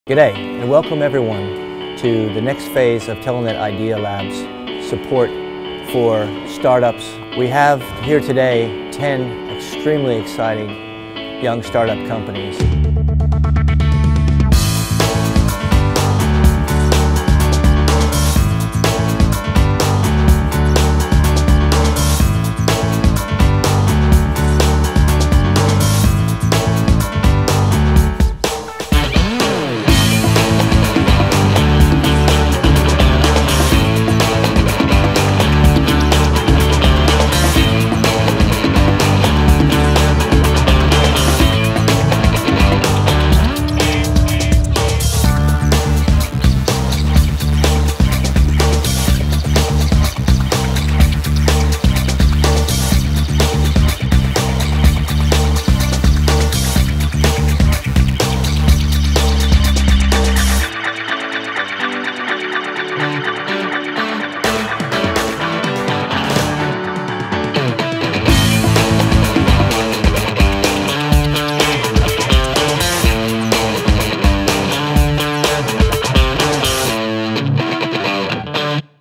G'day and welcome everyone to the next phase of Telenet Idealabs support for startups. We have here today 10 extremely exciting young startup companies.